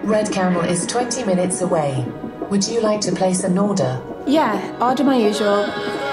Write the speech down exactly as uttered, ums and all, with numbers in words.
Red Camel is twenty minutes away. Would you like to place an order? Yeah, order my usual.